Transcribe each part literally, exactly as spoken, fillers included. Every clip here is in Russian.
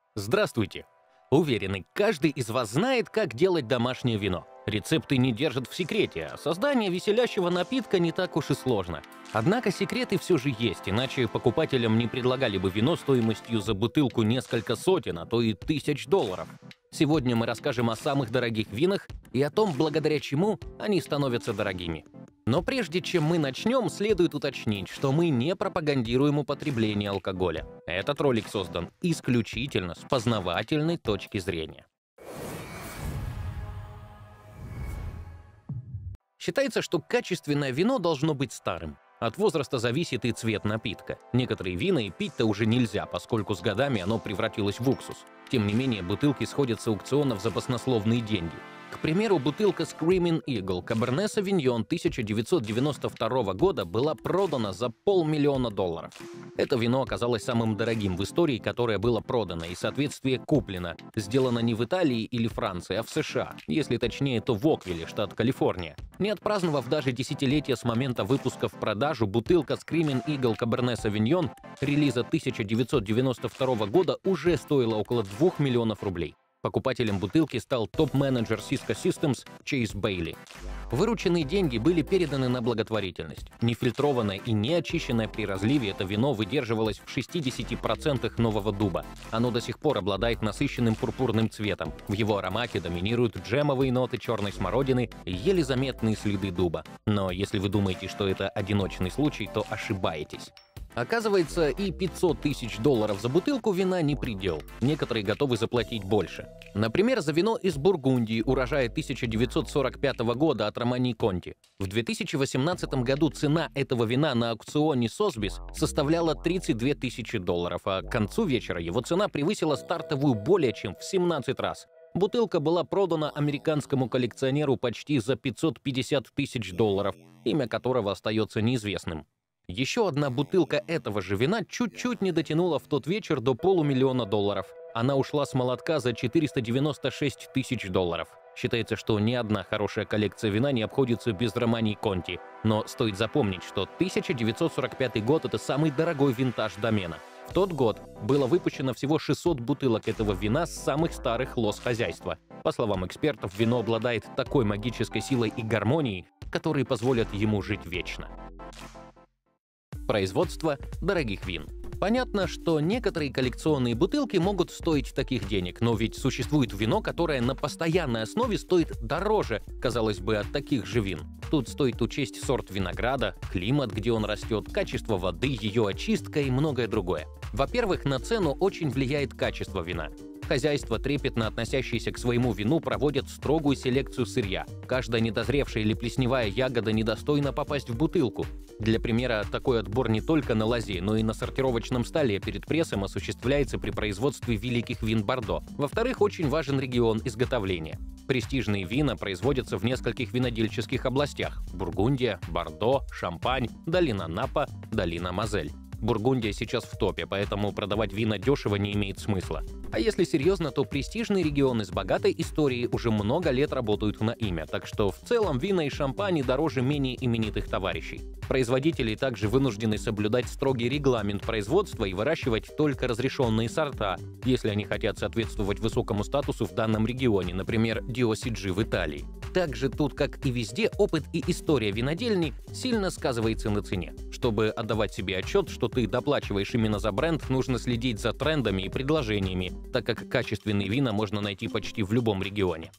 Здравствуйте! Уверенный, каждый из вас знает, как делать домашнее вино. Рецепты не держат в секрете, а создание веселящего напитка не так уж и сложно. Однако секреты все же есть, иначе покупателям не предлагали бы вино стоимостью за бутылку несколько сотен, а то и тысяч долларов. Сегодня мы расскажем о самых дорогих винах и о том, благодаря чему они становятся дорогими. Но прежде чем мы начнем, следует уточнить, что мы не пропагандируем употребление алкоголя. Этот ролик создан исключительно с познавательной точки зрения. Считается, что качественное вино должно быть старым. От возраста зависит и цвет напитка. Некоторые вина и пить-то уже нельзя, поскольку с годами оно превратилось в уксус. Тем не менее, бутылки сходят с аукционов за баснословные деньги. К примеру, бутылка Screaming Eagle Cabernet Sauvignon тысяча девятьсот девяносто второго года была продана за полмиллиона долларов. Это вино оказалось самым дорогим в истории, которое было продано, и, соответственно, куплено. Сделано не в Италии или Франции, а в США. Если точнее, то в Оквилле, штат Калифорния. Не отпраздновав даже десятилетия с момента выпуска в продажу, бутылка Screaming Eagle Cabernet Sauvignon релиза тысяча девятьсот девяносто второго года уже стоила около двух миллионов рублей. Покупателем бутылки стал топ-менеджер Cisco Systems Чейз Бейли. Вырученные деньги были переданы на благотворительность. Нефильтрованное и неочищенное при разливе это вино выдерживалось в шестидесяти процентах нового дуба. Оно до сих пор обладает насыщенным пурпурным цветом. В его аромате доминируют джемовые ноты черной смородины и еле заметные следы дуба. Но если вы думаете, что это одиночный случай, то ошибаетесь. Оказывается, и пятьсот тысяч долларов за бутылку вина не предел. Некоторые готовы заплатить больше. Например, за вино из Бургундии урожая тысяча девятьсот сорок пятого года от Романи Конти. В две тысячи восемнадцатом году цена этого вина на аукционе Сосбис составляла тридцать две тысячи долларов, а к концу вечера его цена превысила стартовую более чем в семнадцать раз. Бутылка была продана американскому коллекционеру почти за пятьсот пятьдесят тысяч долларов, имя которого остается неизвестным. Еще одна бутылка этого же вина чуть-чуть не дотянула в тот вечер до полумиллиона долларов. Она ушла с молотка за четыреста девяносто шесть тысяч долларов. Считается, что ни одна хорошая коллекция вина не обходится без Романи Конти. Но стоит запомнить, что тысяча девятьсот сорок пятый год – это самый дорогой винтаж домена. В тот год было выпущено всего шестьсот бутылок этого вина с самых старых лоз хозяйства. По словам экспертов, вино обладает такой магической силой и гармонией, которые позволят ему жить вечно. Производство дорогих вин. Понятно, что некоторые коллекционные бутылки могут стоить таких денег, но ведь существует вино, которое на постоянной основе стоит дороже, казалось бы, от таких же вин. Тут стоит учесть сорт винограда, климат, где он растет, качество воды, ее очистка и многое другое. Во-первых, на цену очень влияет качество вина. Хозяйства, трепетно относящиеся к своему вину, проводят строгую селекцию сырья. Каждая недозревшая или плесневая ягода недостойна попасть в бутылку. Для примера, такой отбор не только на лозе, но и на сортировочном столе перед прессом осуществляется при производстве великих вин Бордо. Во-вторых, очень важен регион изготовления. Престижные вина производятся в нескольких винодельческих областях – Бургундия, Бордо, Шампань, долина Напа, долина Мозель. Бургундия сейчас в топе, поэтому продавать вина дешево не имеет смысла. А если серьезно, то престижные регионы с богатой историей уже много лет работают на имя, так что в целом вина и шампани дороже менее именитых товарищей. Производители также вынуждены соблюдать строгий регламент производства и выращивать только разрешенные сорта, если они хотят соответствовать высокому статусу в данном регионе, например, ди о си джи в Италии. Также тут, как и везде, опыт и история винодельни сильно сказывается на цене. Чтобы отдавать себе отчет, что ты доплачиваешь именно за бренд, нужно следить за трендами и предложениями, так как качественные вина можно найти почти в любом регионе.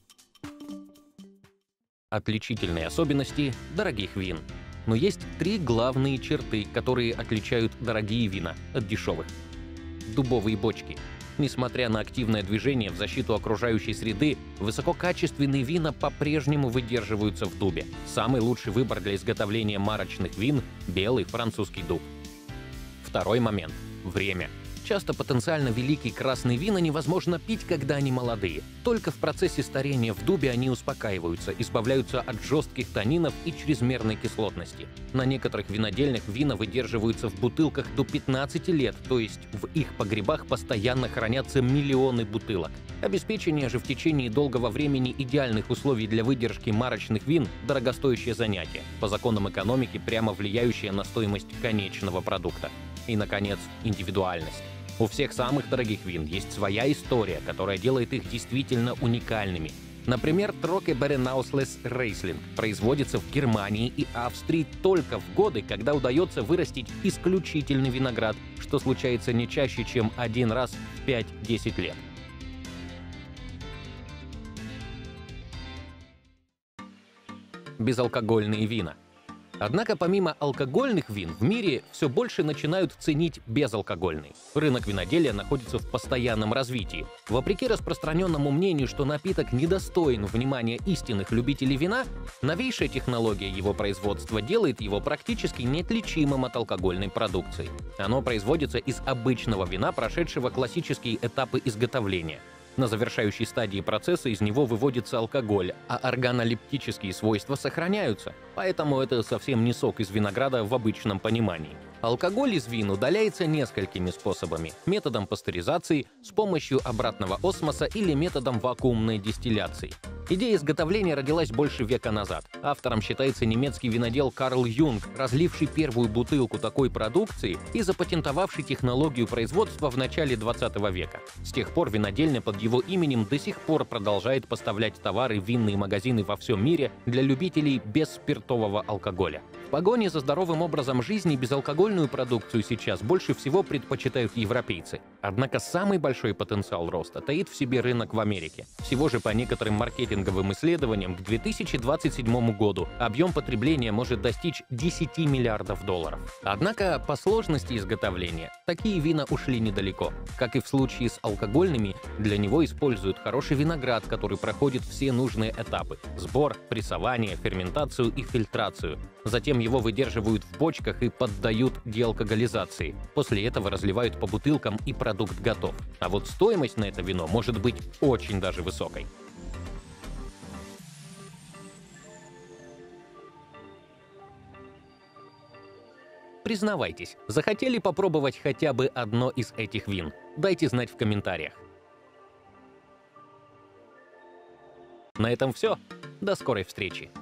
Отличительные особенности дорогих вин. Но есть три главные черты, которые отличают дорогие вина от дешевых. Дубовые бочки. Несмотря на активное движение в защиту окружающей среды, высококачественные вина по-прежнему выдерживаются в дубе. Самый лучший выбор для изготовления марочных вин – белый французский дуб. Второй момент – время. Часто потенциально великие красные вина невозможно пить, когда они молодые. Только в процессе старения в дубе они успокаиваются, избавляются от жестких танинов и чрезмерной кислотности. На некоторых винодельнях вина выдерживаются в бутылках до пятнадцати лет, то есть в их погребах постоянно хранятся миллионы бутылок. Обеспечение же в течение долгого времени идеальных условий для выдержки марочных вин – дорогостоящее занятие, по законам экономики прямо влияющее на стоимость конечного продукта. И, наконец, индивидуальность. У всех самых дорогих вин есть своя история, которая делает их действительно уникальными. Например, Троке Беренауслес Рейслинг производится в Германии и Австрии только в годы, когда удается вырастить исключительный виноград, что случается не чаще, чем один раз в пять-десять лет. Безалкогольные вина. Однако помимо алкогольных вин в мире все больше начинают ценить безалкогольные. Рынок виноделия находится в постоянном развитии. Вопреки распространенному мнению, что напиток недостоин внимания истинных любителей вина, новейшая технология его производства делает его практически неотличимым от алкогольной продукции. Оно производится из обычного вина, прошедшего классические этапы изготовления. На завершающей стадии процесса из него выводится алкоголь, а органолептические свойства сохраняются, поэтому это совсем не сок из винограда в обычном понимании. Алкоголь из вин удаляется несколькими способами: методом пастеризации, с помощью обратного осмоса или методом вакуумной дистилляции. Идея изготовления родилась больше века назад. Автором считается немецкий винодел Карл Юнг, разливший первую бутылку такой продукции и запатентовавший технологию производства в начале двадцатого века. С тех пор винодельня под его именем до сих пор продолжает поставлять товары в винные магазины во всем мире для любителей бесспиртового алкоголя. В погоне за здоровым образом жизни безалкогольную продукцию сейчас больше всего предпочитают европейцы. Однако самый большой потенциал роста таит в себе рынок в Америке. Всего же по некоторым маркетинговым исследованиям к две тысячи двадцать седьмому году объем потребления может достичь десяти миллиардов долларов. Однако по сложности изготовления такие вина ушли недалеко. Как и в случае с алкогольными, для него используют хороший виноград, который проходит все нужные этапы – сбор, прессование, ферментацию и фильтрацию. Затем его выдерживают в бочках и поддают деалкоголизации. После этого разливают по бутылкам, и продукт готов. А вот стоимость на это вино может быть очень даже высокой. Признавайтесь, захотели попробовать хотя бы одно из этих вин? Дайте знать в комментариях. На этом все. До скорой встречи.